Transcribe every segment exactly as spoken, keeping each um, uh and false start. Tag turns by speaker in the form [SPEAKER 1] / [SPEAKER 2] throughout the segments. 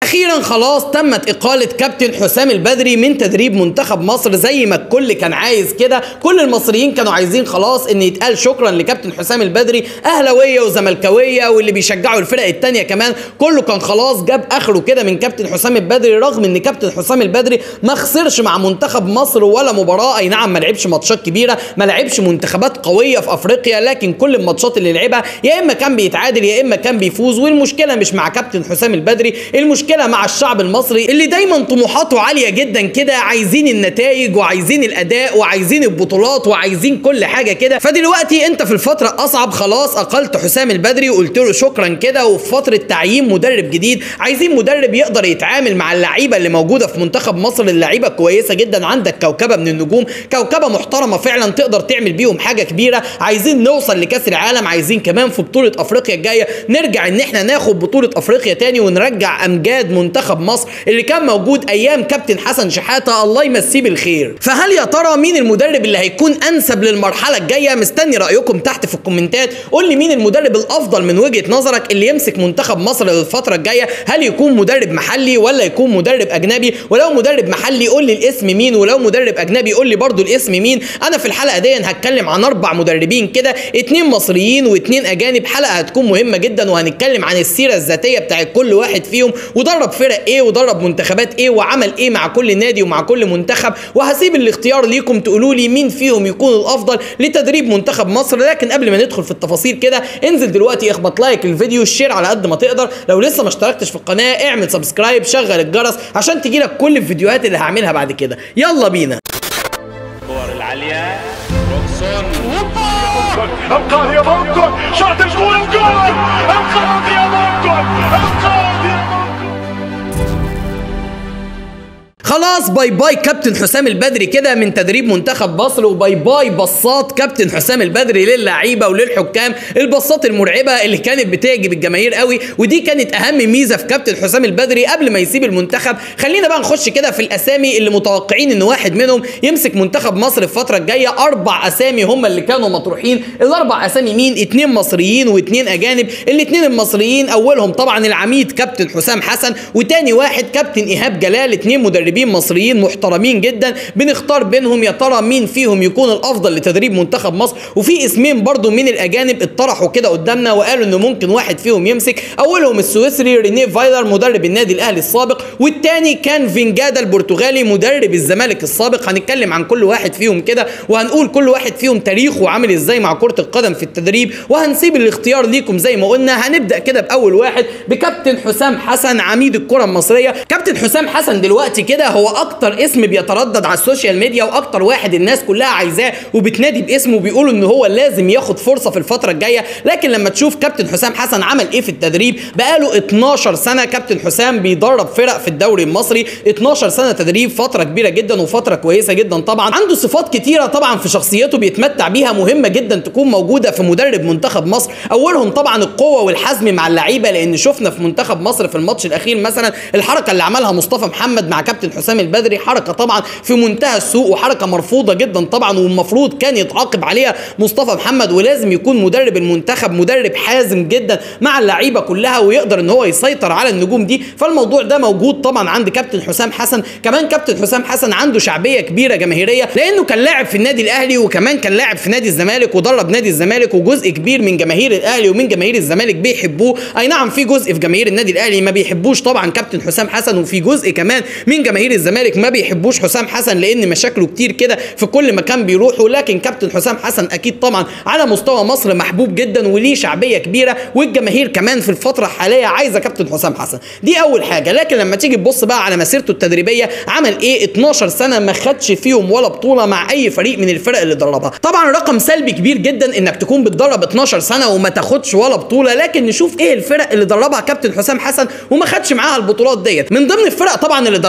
[SPEAKER 1] اخيرا خلاص تمت اقالة كابتن حسام البدري من تدريب منتخب مصر زي ما الكل كان عايز كده. كل المصريين كانوا عايزين خلاص ان يتقال شكرا لكابتن حسام البدري، اهلاويه وزملكاويه واللي بيشجعوا الفرق التانية كمان، كله كان خلاص جاب اخره كده من كابتن حسام البدري. رغم ان كابتن حسام البدري ما خسرش مع منتخب مصر ولا مباراه، اي نعم ما لعبش ماتشات كبيره، ما لعبش منتخبات قويه في افريقيا، لكن كل الماتشات اللي لعبها يا اما كان بيتعادل يا اما كان بيفوز. والمشكله مش مع كابتن حسام البدري، المشكله مع الشعب المصري اللي دايما طموحاته عاليه جدا كده، عايزين النتائج وعايزين الاداء وعايزين البطولات وعايزين كل حاجه كده. فدلوقتي انت في الفتره الاصعب خلاص اقلت حسام البدري وقلت له شكرا كده، وفي فتره تعيين مدرب جديد، عايزين مدرب يقدر يتعامل مع اللعيبه اللي موجوده في منتخب مصر. اللعيبه كويسه جدا، عندك كوكبه من النجوم، كوكبه محترمه فعلا تقدر تعمل بيهم حاجه كبيره. عايزين نوصل لكاس العالم، عايزين كمان في بطوله افريقيا الجايه نرجع ان احنا ناخد بطوله افريقيا تاني ونرجع امجاد منتخب مصر اللي كان موجود ايام كابتن حسن شحاته الله يمسيه بالخير. فهل يا ترى مين المدرب اللي هيكون انسب للمرحله الجايه؟ مستني رايكم تحت في الكومنتات. قول لي مين المدرب الافضل من وجهه نظرك اللي يمسك منتخب مصر للفتره الجايه، هل يكون مدرب محلي ولا يكون مدرب اجنبي؟ ولو مدرب محلي قول لي الاسم مين، ولو مدرب اجنبي قول لي برضو الاسم مين. انا في الحلقه دي هتكلم عن اربع مدربين كده، اتنين مصريين واتنين اجانب. حلقه هتكون مهمه جدا وهنتكلم عن السيره الذاتيه بتاعت كل واحد فيهم، ودرب فرق ايه ودرب منتخبات ايه وعمل ايه مع كل نادي ومع كل منتخب. وهسيب الاختيار ليكم تقولوا لي مين فيهم يكون الافضل لتدريب منتخب مصر. لكن قبل ما ندخل في التفاصيل كده، انزل دلوقتي اخبط لايك للفيديو، الشير على قد ما تقدر. لو لسه ما اشتركتش في القناه اعمل سبسكرايب، شغل الجرس عشان تجيلك كل الفيديوهات اللي هعملها بعد كده. يلا بينا.
[SPEAKER 2] الكور العاليه روكسون
[SPEAKER 3] انقاذ يا مونكو، شاط الجول الجول، انقاذ يا مونكو، انقاذ يا مونكو.
[SPEAKER 1] خلاص باي باي كابتن حسام البدري كده من تدريب منتخب مصر، وباي باي بصات كابتن حسام البدري للعيبه وللحكام، البصات المرعبه اللي كانت بتعجب الجماهير قوي. ودي كانت اهم ميزه في كابتن حسام البدري قبل ما يسيب المنتخب. خلينا بقى نخش كده في الاسامي اللي متوقعين ان واحد منهم يمسك منتخب مصر الفتره الجايه. اربع اسامي هم اللي كانوا مطروحين. الاربع اسامي مين؟ اتنين مصريين واتنين اجانب. الاتنين المصريين اولهم طبعا العميد كابتن حسام حسن، وتاني واحد كابتن ايهاب جلال. اتنين مدربين مصريين محترمين جدا، بنختار بينهم يا ترى مين فيهم يكون الافضل لتدريب منتخب مصر. وفي اسمين برضو من الاجانب اتطرحوا كده قدامنا وقالوا انه ممكن واحد فيهم يمسك. اولهم السويسري رينيه فايلر مدرب النادي الاهلي السابق، والتاني كان فينجادا البرتغالي مدرب الزمالك السابق. هنتكلم عن كل واحد فيهم كده وهنقول كل واحد فيهم تاريخه عامل ازاي مع كرة القدم في التدريب، وهنسيب الاختيار ليكم زي ما قلنا. هنبدا كده باول واحد بكابتن حسام حسن عميد الكرة المصرية. كابتن حسام حسن دلوقتي كده هو اكتر اسم بيتردد على السوشيال ميديا، واكتر واحد الناس كلها عايزاه وبتنادي باسمه، بيقولوا ان هو لازم ياخد فرصه في الفتره الجايه. لكن لما تشوف كابتن حسام حسن عمل ايه في التدريب، بقاله اتناشر سنه كابتن حسام بيدرب فرق في الدوري المصري. اتناشر سنه تدريب، فتره كبيره جدا وفتره كويسه جدا. طبعا عنده صفات كتيره طبعا في شخصيته بيتمتع بيها، مهمه جدا تكون موجوده في مدرب منتخب مصر. اولهم طبعا القوه والحزم مع اللعيبه، لان شفنا في منتخب مصر في الماتش الاخير مثلا الحركه اللي عملها مصطفى محمد مع كابتن حسام البدري، حركه طبعا في منتهى السوء وحركه مرفوضه جدا طبعا، والمفروض كان يتعاقب عليها مصطفى محمد. ولازم يكون مدرب المنتخب مدرب حازم جدا مع اللعيبه كلها ويقدر ان هو يسيطر على النجوم دي. فالموضوع ده موجود طبعا عند كابتن حسام حسن. كمان كابتن حسام حسن عنده شعبيه كبيره جماهيريه، لانه كان لاعب في النادي الاهلي وكمان كان لاعب في نادي الزمالك ودرب نادي الزمالك، وجزء كبير من جماهير الاهلي ومن جماهير الزمالك بيحبوه. اي نعم في جزء في جماهير النادي الاهلي ما بيحبوش طبعا كابتن حسام حسن، وفي جزء كمان من جماهير الزمالك ما بيحبوش حسام حسن لان مشاكله كتير كده في كل مكان بيروحوا. لكن كابتن حسام حسن اكيد طبعا على مستوى مصر محبوب جدا وليه شعبيه كبيره، والجماهير كمان في الفتره الحاليه عايزه كابتن حسام حسن. دي اول حاجه. لكن لما تيجي تبص بقى على مسيرته التدريبيه، عمل ايه؟ اتناشر سنه ما خدش فيهم ولا بطوله مع اي فريق من الفرق اللي دربها. طبعا رقم سلبي كبير جدا انك تكون بتدرب اتناشر سنه وما تاخدش ولا بطوله. لكن نشوف ايه الفرق اللي دربها كابتن حسام حسن وما خدش معاها البطولات ديت. من ضمن الفرق طبعا اللي دربها كابتن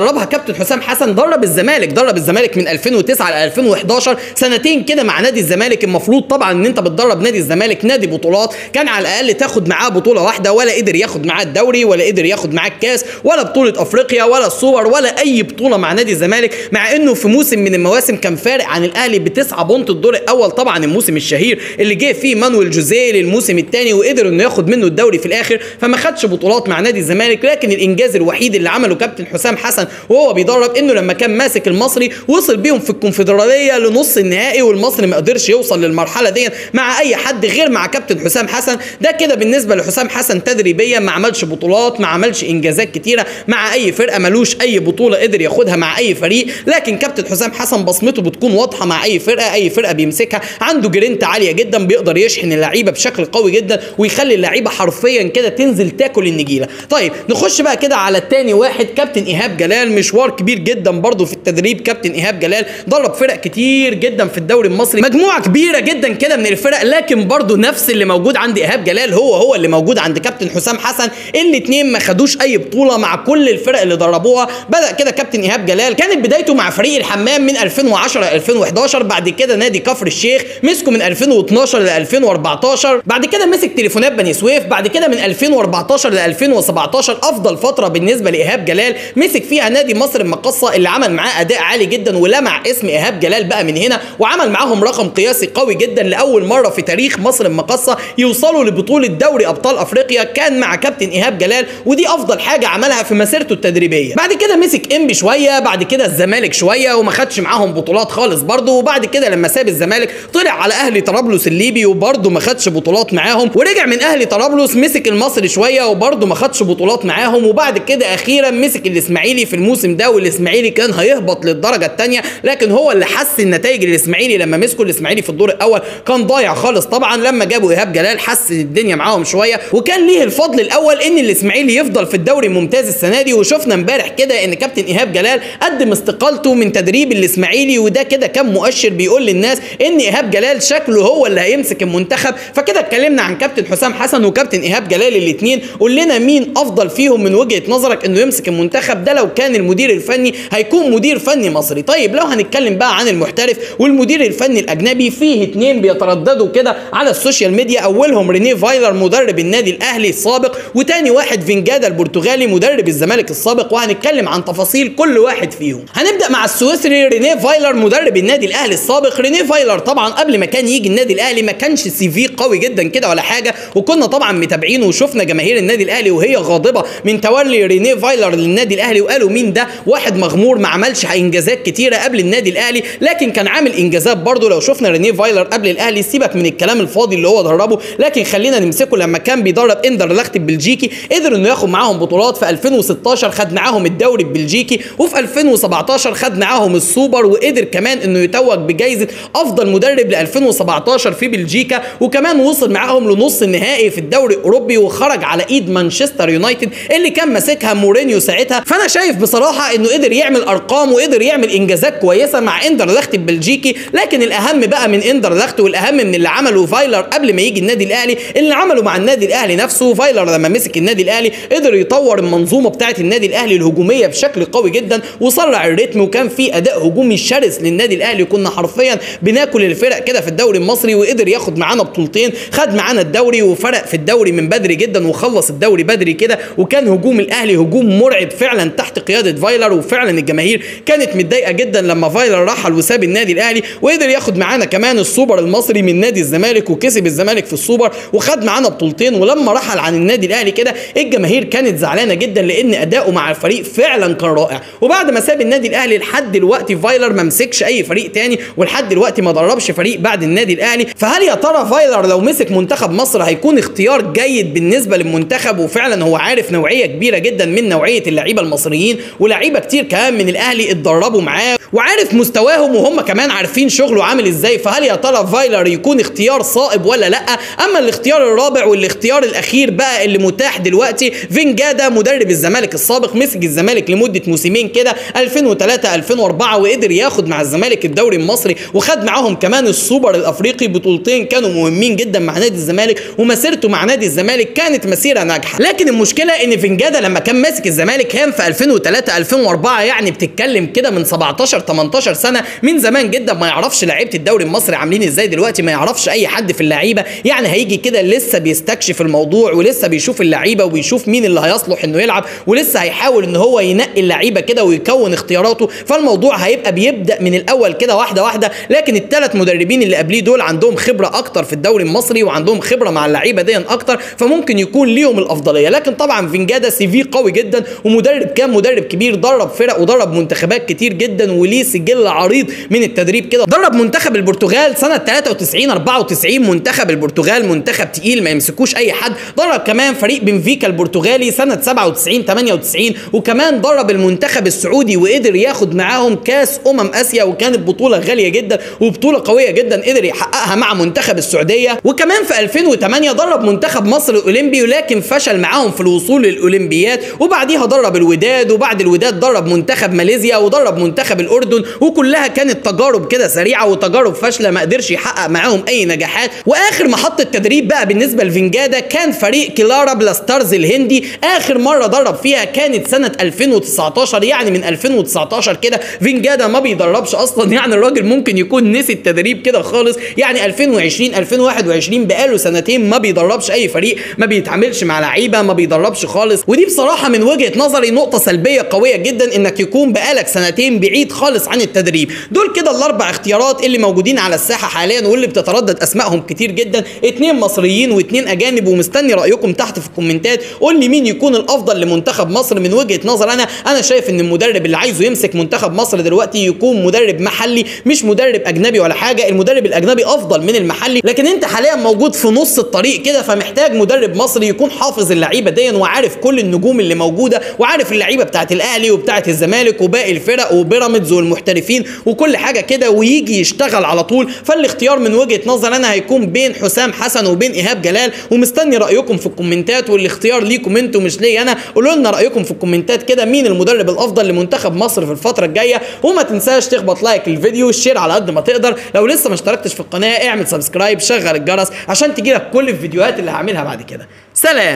[SPEAKER 1] كابتن حسام حسن درب الزمالك درب الزمالك من ألفين وتسعة ل ألفين وحداشر، سنتين كده مع نادي الزمالك. المفروض طبعا ان انت بتدرب نادي الزمالك نادي بطولات، كان على الاقل تاخد معاه بطوله واحده، ولا قدر ياخد معاه الدوري، ولا قدر ياخد معاه الكاس، ولا بطوله افريقيا، ولا السوبر، ولا اي بطوله مع نادي الزمالك. مع انه في موسم من المواسم كان فارق عن الاهلي بتسعة بونت الدور الاول، طبعا الموسم الشهير اللي جه فيه مانويل جوزيه للموسم الثاني وقدر انه ياخد منه الدوري في الاخر، فما خدش بطولات مع نادي الزمالك. لكن الانجاز الوحيد اللي عمله كابتن حسام حسن وهو بيدرب انه لما كان ماسك المصري وصل بيهم في الكونفدراليه لنص النهائي، والمصري ما قدرش يوصل للمرحله دي مع اي حد غير مع كابتن حسام حسن. ده كده بالنسبه لحسام حسن تدريبيا، ما عملش بطولات، ما عملش انجازات كتيره مع اي فرقه، ملوش اي بطوله قدر ياخدها مع اي فريق. لكن كابتن حسام حسن بصمته بتكون واضحه مع اي فرقه، اي فرقه بيمسكها عنده جرينتا عاليه جدا، بيقدر يشحن اللعيبه بشكل قوي جدا ويخلي اللعيبه حرفيا كده تنزل تاكل النجيله. طيب نخش بقى كده على الثاني واحد، كابتن ايهاب جلال. مشوار كبير جدا برضه في التدريب. كابتن ايهاب جلال درب فرق كتير جدا في الدوري المصري، مجموعه كبيره جدا كده من الفرق، لكن برضه نفس اللي موجود عند ايهاب جلال هو هو اللي موجود عند كابتن حسام حسن. الاثنين ما خدوش اي بطوله مع كل الفرق اللي دربوها. بدا كده كابتن ايهاب جلال كانت بدايته مع فريق الحمام من ألفين وعشرة ل ألفين وحداشر، بعد كده نادي كفر الشيخ مسكه من ألفين واثناشر ل ألفين وأربعتاشر، بعد كده مسك تليفونات بني سويف، بعد كده من ألفين وأربعتاشر ل ألفين وسبعتاشر افضل فتره بالنسبه لايهاب جلال مسك فيها نادي مصر المقاصه اللي عمل معاه اداء عالي جدا ولمع اسم ايهاب جلال بقى من هنا، وعمل معاهم رقم قياسي قوي جدا. لاول مره في تاريخ مصر المقاصه يوصلوا لبطوله دوري ابطال افريقيا كان مع كابتن ايهاب جلال، ودي افضل حاجه عملها في مسيرته التدريبيه. بعد كده مسك انبي شويه، بعد كده الزمالك شويه وما خدش معاهم بطولات خالص برضه، وبعد كده لما ساب الزمالك طلع على اهلي طرابلس الليبي وبرضه ما خدش بطولات معاهم، ورجع من اهلي طرابلس مسك المصري شويه وبرضه ما خدش بطولات معاهم، وبعد كده اخيرا مسك الاسماعيلي في الموسم ده، والاسماعيلي كان هيهبط للدرجه الثانيه، لكن هو اللي حس النتائج. الاسماعيلي لما مسكوا الاسماعيلي في الدور الاول كان ضايع خالص طبعا، لما جابوا ايهاب جلال حس الدنيا معاهم شويه، وكان ليه الفضل الاول ان الاسماعيلي يفضل في الدوري الممتاز السنه دي. وشفنا امبارح كده ان كابتن ايهاب جلال قدم استقالته من تدريب الاسماعيلي، وده كده كان مؤشر بيقول للناس ان ايهاب جلال شكله هو اللي هيمسك المنتخب. فكده اتكلمنا عن كابتن حسام حسن وكابتن ايهاب جلال الاثنين، قول لنا مين افضل فيهم من وجهه نظرك انه يمسك المنتخب ده لو كان المدير الفني هيكون مدير فني مصري. طيب لو هنتكلم بقى عن المحترف والمدير الفني الاجنبي، فيه اثنين بيترددوا كده على السوشيال ميديا، اولهم رينيه فايلر مدرب النادي الاهلي السابق، وتاني واحد فينجادا البرتغالي مدرب الزمالك السابق، وهنتكلم عن تفاصيل كل واحد فيهم. هنبدا مع السويسري رينيه فايلر مدرب النادي الاهلي السابق. رينيه فايلر طبعا قبل ما كان يجي النادي الاهلي ما كانش سي في قوي جدا كده ولا حاجه، وكنا طبعا متابعينه وشفنا جماهير النادي الاهلي وهي غاضبه من تولي رينيه فايلر للنادي الاهلي، وقالوا مين ده، واحد مغمور ما عملش انجازات كتيره قبل النادي الاهلي، لكن كان عامل انجازات برضه. لو شفنا رينيه فايلر قبل الاهلي سيبك من الكلام الفاضي اللي هو دربه، لكن خلينا نمسكه لما كان بيدرب اندرلخت البلجيكي، قدر انه ياخد معاهم بطولات. في ألفين وستاشر خد معاهم الدوري البلجيكي، وفي ألفين وسبعتاشر خد معاهم السوبر، وقدر كمان انه يتوج بجائزه افضل مدرب ل ألفين وسبعتاشر في بلجيكا، وكمان وصل معاهم لنص النهائي في الدوري الاوروبي وخرج على ايد مانشستر يونايتد اللي كان ماسكها مورينيو ساعتها. فانا شايف بصراحه انه قدر يعمل ارقام وقدر يعمل انجازات كويسه مع اندرلخت البلجيكي. لكن الاهم بقى من اندرلخت والاهم من اللي عمله فايلر قبل ما يجي النادي الاهلي، اللي عمله مع النادي الاهلي نفسه. فايلر لما مسك النادي الاهلي قدر يطور المنظومه بتاعه النادي الاهلي الهجوميه بشكل قوي جدا وسرع الريتم، وكان في اداء هجومي شرس للنادي الاهلي، كنا حرفيا بناكل الفرق كده في الدوري المصري، وقدر ياخد معانا بطولتين، خد معانا الدوري وفرق في الدوري من بدري جدا وخلص الدوري بدري كده. وكان هجوم الاهلي هجوم مرعب فعلا تحت قياده فايلر، وفعلا الجماهير كانت متضايقه جدا لما فايلر رحل وساب النادي الاهلي، وقدر ياخد معانا كمان السوبر المصري من نادي الزمالك وكسب الزمالك في السوبر وخد معانا بطولتين. ولما رحل عن النادي الاهلي كده الجماهير كانت زعلانه جدا لان اداؤه مع الفريق فعلا كان رائع. وبعد ما ساب النادي الاهلي لحد دلوقتي فايلر ما مسكش اي فريق تاني، ولحد دلوقتي ما دربش فريق بعد النادي الاهلي. فهل يا ترى فايلر لو مسك منتخب مصر هيكون اختيار جيد بالنسبه للمنتخب؟ وفعلا هو عارف نوعيه كبيره جدا من نوعيه اللعيبه المصريين، ولاعيبه كتير كمان من الاهلي اتدربوا معاه وعارف مستواهم وهم كمان عارفين شغله عامل ازاي. فهل يا ترى فايلر يكون اختيار صائب ولا لا؟ اما الاختيار الرابع والاختيار الاخير بقى اللي متاح دلوقتي، فينجادا مدرب الزمالك السابق، مسك الزمالك لمده موسمين كده ألفين وثلاثة ألفين وأربعة وقدر ياخد مع الزمالك الدوري المصري وخد معاهم كمان السوبر الافريقي، بطولتين كانوا مهمين جدا مع نادي الزمالك، ومسيرته مع نادي الزمالك كانت مسيره ناجحه. لكن المشكله ان فينجادا لما كان ماسك الزمالك كان في ألفين وثلاثة ألفين ألفين وأربعة، يعني بتتكلم كده من سبعتاشر تمنتاشر سنه، من زمان جدا ما يعرفش لعيبه الدوري المصري عاملين ازاي دلوقتي، ما يعرفش اي حد في اللعيبه، يعني هيجي كده لسه بيستكشف الموضوع ولسه بيشوف اللعيبه وبيشوف مين اللي هيصلح انه يلعب، ولسه هيحاول ان هو ينقي اللعيبه كده ويكون اختياراته. فالموضوع هيبقى بيبدا من الاول كده واحده واحده. لكن الثلاث مدربين اللي قبليه دول عندهم خبره اكتر في الدوري المصري وعندهم خبره مع اللعيبه دي اكتر، فممكن يكون ليهم الافضليه. لكن طبعا فينجادا سي في قوي جدا، ومدرب كان مدرب كبير، درب فرق ودرب منتخبات كتير جدا وليه سجل عريض من التدريب كده. درب منتخب البرتغال سنه تلاتة وتسعين أربعة وتسعين، منتخب البرتغال منتخب تقيل ما يمسكوش اي حد. درب كمان فريق بنفيكا البرتغالي سنه سبعة وتسعين تمانية وتسعين، وكمان درب المنتخب السعودي وقدر ياخد معاهم كاس امم اسيا، وكانت بطوله غاليه جدا وبطوله قويه جدا قدر يحققها مع منتخب السعوديه. وكمان في ألفين وتمانية درب منتخب مصر الاولمبي، ولكن فشل معاهم في الوصول للاولمبياد. وبعديها درب الوداد، وبعد الوداد درب منتخب ماليزيا ودرب منتخب الاردن، وكلها كانت تجارب كده سريعه وتجارب فاشله ما قدرش يحقق معاهم اي نجاحات. واخر محطه تدريب بقى بالنسبه لفينجادا كان فريق كيلارا بلاستارز الهندي، اخر مره درب فيها كانت سنه ألفين وتسعتاشر، يعني من ألفين وتسعتاشر كده فينجادا ما بيدربش اصلا، يعني الراجل ممكن يكون نسي التدريب كده خالص. يعني ألفين وعشرين ألفين وواحد وعشرين بقاله سنتين ما بيدربش اي فريق، ما بيتعاملش مع لعيبه، ما بيدربش خالص. ودي بصراحه من وجهه نظري نقطه سلبيه قويه جدا، انك يكون بقالك سنتين بعيد خالص عن التدريب. دول كده الاربع اختيارات اللي موجودين على الساحه حاليا واللي بتتردد اسمائهم كتير جدا، اتنين مصريين واتنين اجانب، ومستني رايكم تحت في الكومنتات. قول لي مين يكون الافضل لمنتخب مصر. من وجهه نظر انا انا شايف ان المدرب اللي عايزه يمسك منتخب مصر دلوقتي يكون مدرب محلي، مش مدرب اجنبي ولا حاجه. المدرب الاجنبي افضل من المحلي، لكن انت حاليا موجود في نص الطريق كده، فمحتاج مدرب مصري يكون حافظ اللعيبه دي وعارف كل النجوم اللي موجوده، وعارف اللعيبه بتاعت الاهلي وبتاعت الزمالك وباقي الفرق وبيراميدز والمحترفين وكل حاجه كده، ويجي يشتغل على طول. فالاختيار من وجهه نظر انا هيكون بين حسام حسن وبين ايهاب جلال، ومستني رايكم في الكومنتات، والاختيار ليكم انتوا مش ليا انا. قولوا لنا رايكم في الكومنتات كده مين المدرب الافضل لمنتخب مصر في الفتره الجايه. وما تنساش تخبط لايك للفيديو والشير على قد ما تقدر. لو لسه ما اشتركتش في القناه اعمل سبسكرايب، شغل الجرس عشان تجيلك كل الفيديوهات اللي هعملها بعد كده. سلام.